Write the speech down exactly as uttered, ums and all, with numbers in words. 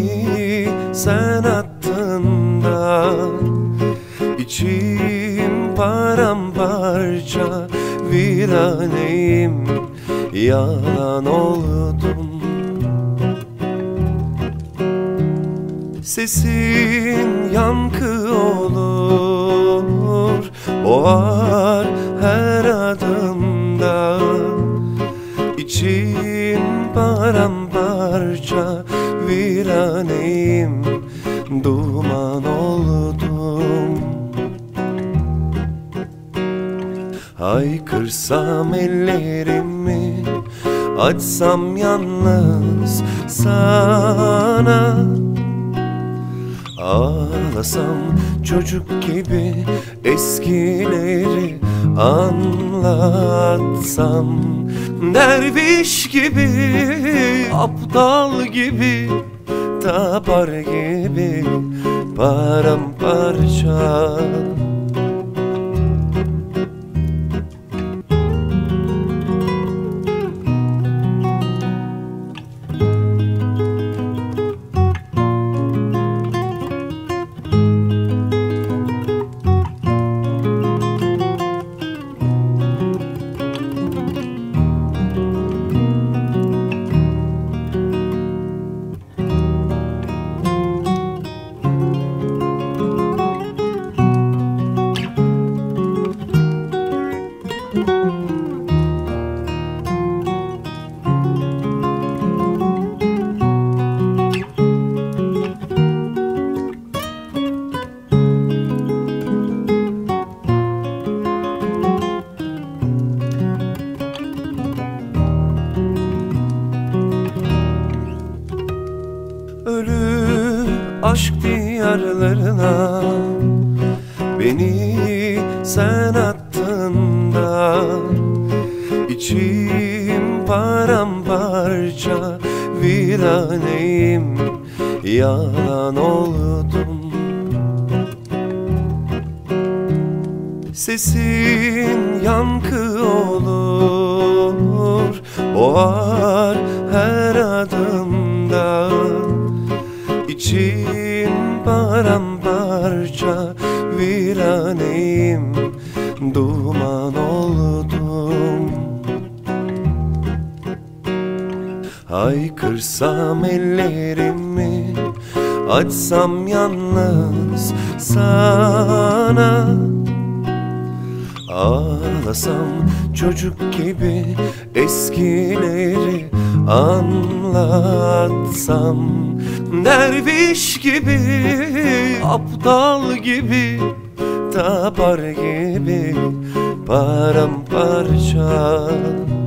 Beni sen attın da İçim paramparça, viraneyim, yalan oldum. Sesin yankı olur, boğar her adımda. İçim paramparça, viraneyim, duman oldum. Haykırsam ellerimi, açsam yalnız sana. Ağlasam çocuk gibi, eskileri anlatsam. Derviş gibi, aptal gibi, tapar gibi, paramparça. Ölü aşk diyarlarına beni sen attın da İçim paramparça, viraneyim, yalan oldum. Sesin yankı olur, boğar her adımda. İçim paramparça, viraneyim, duman oldum. Haykırsam ellerimi, açsam yalnız sana. Ağlasam çocuk gibi, eskileri anlatsam. Derviş gibi, aptal gibi, tapar gibi, paramparça.